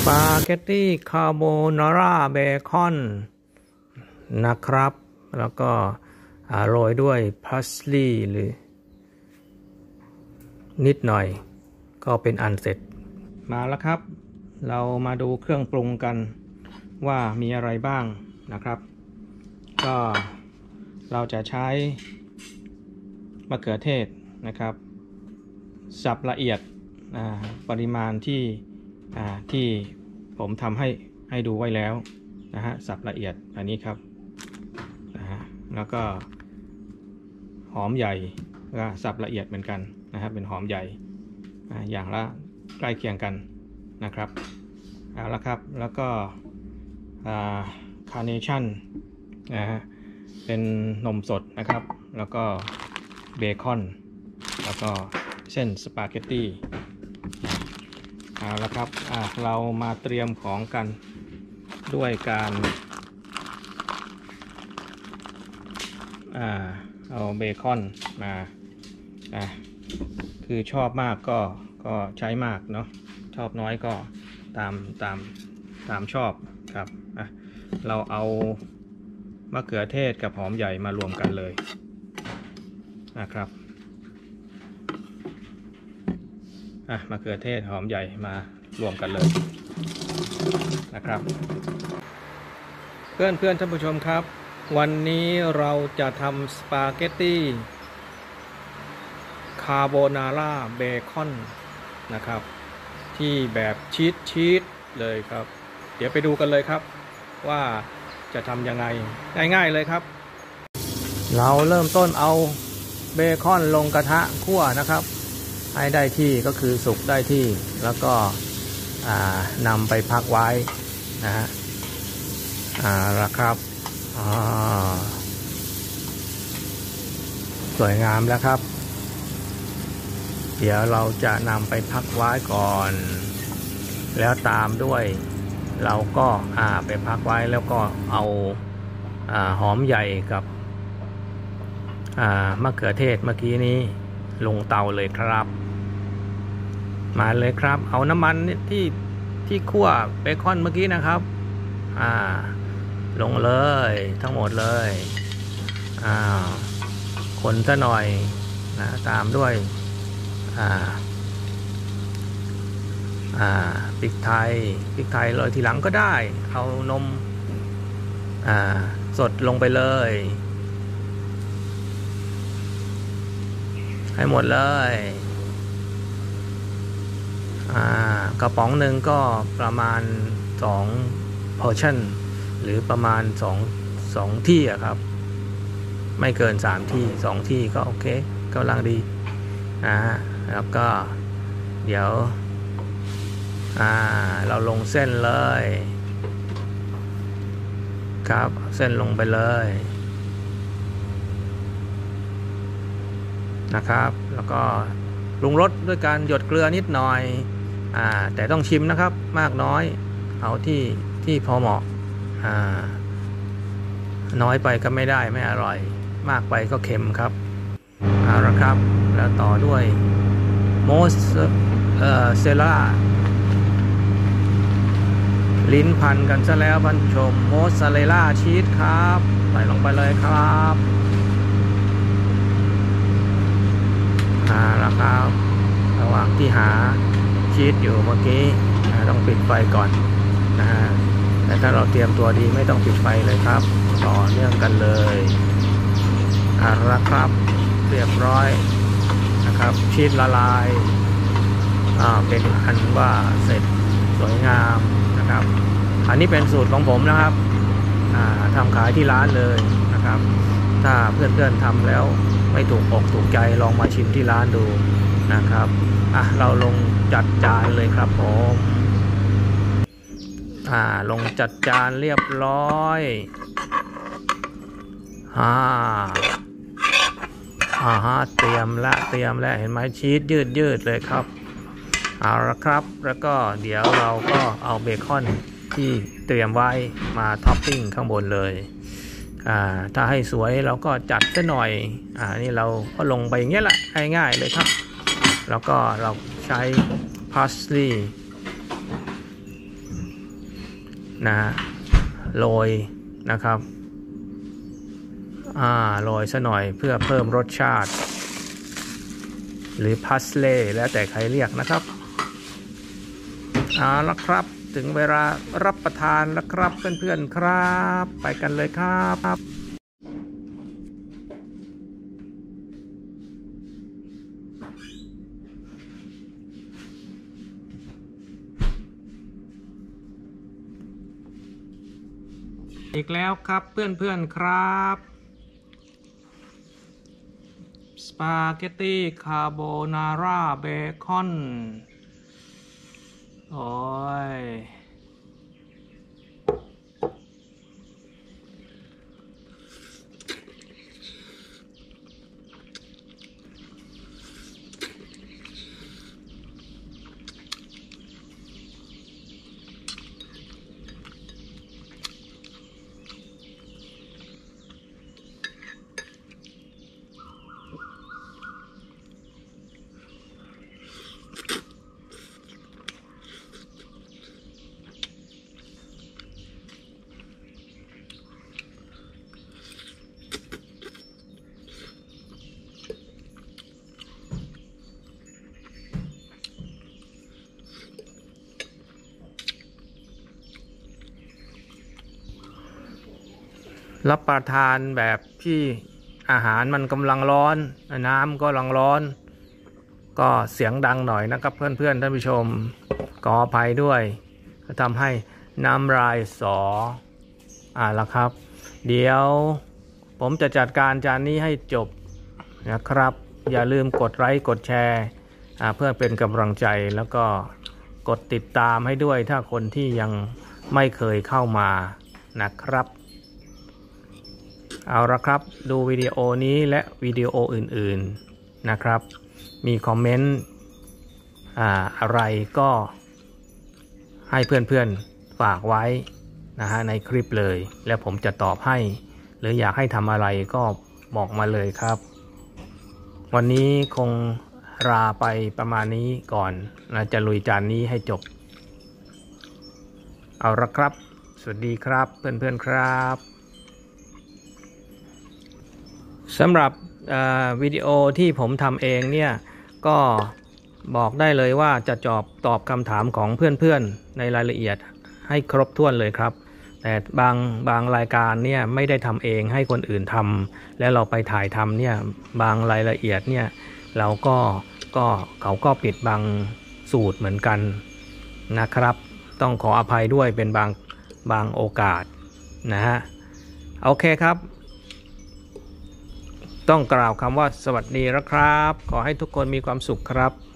ปาเกตตี้คาโบนาร่าเบคอนนะครับแล้วก็โรยด้วยพาสลีย์หรือนิดหน่อยก็เป็นอันเสร็จมาแล้วครับเรามาดูเครื่องปรุงกันว่ามีอะไรบ้างนะครับก็เราจะใช้มะเขือเทศนะครับสับละเอียดปริมาณที่ผมทำให้ดูไว้แล้วนะฮะสับละเอียดอันนี้ครับนะฮะแล้วก็หอมใหญ่ก็สับละเอียดเหมือนกันนะครับเป็นหอมใหญ่อย่างละใกล้เคียงกันนะครับเอาละครับแล้วก็คาร์เนชั่นนะฮะเป็นนมสดนะครับแล้วก็เบคอนแล้วก็เส้นสปาเกตตี้เอาละครับเรามาเตรียมของกันด้วยการเอาเบคอนมาคือชอบมากก็ใช้มากเนาะชอบน้อยก็ตามชอบครับเราเอามะเขือเทศกับหอมใหญ่มารวมกันเลยนะครับมะเขือเทศหอมใหญ่มารวมกันเลยนะครับเพื่อนท่านผู้ชมครับวันนี้เราจะทำสปาเกตตี้คาโบนาร่าเบคอนนะครับที่แบบชีสเลยครับเดี๋ยวไปดูกันเลยครับว่าจะทำยังไงง่ายๆเลยครับเราเริ่มต้นเอาเบคอนลงกระทะคั่วนะครับให้ได้ที่ก็คือสุกได้ที่แล้วก็นำไปพักไว้นะฮะละครับสวยงามแล้วครับเดี๋ยวเราจะนำไปพักไว้ก่อนแล้วตามด้วยเราก็ไปพักไว้แล้วก็เอาหอมใหญ่กับมะเขือเทศเมื่อกี้นี้ลงเตาเลยครับมาเลยครับเอาน้ำมันที่คั่วเบคอนเมื่อกี้นะครับลงเลยทั้งหมดเลยคนซะหน่อยนะตามด้วยพริกไทยโรยทีหลังก็ได้เอานมสดลงไปเลยให้หมดเลยกระป๋องหนึ่งก็ประมาณ2 portion หรือประมาณ2ที่ครับไม่เกิน3ที่2ที่ก็โอเคกำลังดีแล้วก็เดี๋ยวเราลงเส้นเลยครับเส้นลงไปเลยนะครับแล้วก็ปรุงรสด้วยการหยดเกลือนิดหน่อยแต่ต้องชิมนะครับมากน้อยเอาที่พอเหมาะน้อยไปก็ไม่ได้ไม่อร่อยมากไปก็เค็มครับเอาละครับแล้วต่อด้วยโมสเซล่าลิ้นพันกันซะแล้วท่านผู้ชมโมสซาเรลล่าชีสครับใส่ลงไปเลยครับแล้วครับระหว่างที่หาชีสอยู่เมื่อกี้ต้องปิดไฟก่อนนะฮะแต่ถ้าเราเตรียมตัวดีไม่ต้องปิดไฟเลยครับต่อเนื่องกันเลยละครับเรียบร้อยนะครับชีสละลายเป็นอันว่าเสร็จสวยงามนะครับอันนี้เป็นสูตรของผมนะครับทำขายที่ร้านเลยนะครับถ้าเพื่อนๆทำแล้วไม่ถูกอกถูกใจลองมาชิมที่ร้านดูนะครับเราลงจัดจานเลยครับผมลงจัดจานเรียบร้อยเตรียมแล้วเห็นไหมชีสยืดเลยครับเอาละครับแล้วก็เดี๋ยวเราก็เอาเบคอนที่เตรียมไว้มาท็อปปิ้งข้างบนเลยถ้าให้สวยเราก็จัดซะหน่อยนี่เราก็ลงไปอย่างเงี้ยแหละง่ายๆเลยครับแล้วก็เราใช้พาสลีย์นะโรยนะครับโรยซะหน่อยเพื่อเพิ่มรสชาติหรือพาสเล่แล้วแต่ใครเรียกนะครับแล้วครับถึงเวลารับประทานแล้วครับเพื่อนๆครับไปกันเลยครับอีกแล้วครับเพื่อนๆครับสปาเกตตี้คาโบนาร่าเบคอนโอ้ยรับประทานแบบที่อาหารมันกำลังร้อนน้ำก็กำลังร้อนก็เสียงดังหน่อยนะครับเพื่อนๆท่านผู้ชมขออภัยด้วยก็ทำให้น้ำลายสอแล้วครับเดี๋ยวผมจะจัดการจานนี้ให้จบนะครับอย่าลืมกดไลค์กดแชร์เพื่อเป็นกำลังใจแล้วก็กดติดตามให้ด้วยถ้าคนที่ยังไม่เคยเข้ามานะครับเอาละครับดูวิดีโอนี้และวิดีโออื่นๆนะครับมีคอมเมนต์อะไรก็ให้เพื่อนๆฝากไว้นะฮะในคลิปเลยแล้วผมจะตอบให้หรืออยากให้ทำอะไรก็บอกมาเลยครับวันนี้คงลาไปประมาณนี้ก่อนจะลุยจานนี้ให้จบเอาละครับสวัสดีครับเพื่อนๆครับสำหรับวิดีโอที่ผมทำเองเนี่ยก็บอกได้เลยว่าจะตอบคำถามของเพื่อนๆในรายละเอียดให้ครบถ้วนเลยครับแต่บางรายการเนี่ยไม่ได้ทำเองให้คนอื่นทำแล้วเราไปถ่ายทำเนี่ยบางรายละเอียดเนี่ยเราก็เขาก็ปิดบางสูตรเหมือนกันนะครับต้องขออภัยด้วยเป็นบางโอกาสนะฮะโอเคครับต้องกล่าวคำว่าสวัสดีแล้วครับขอให้ทุกคนมีความสุขครับ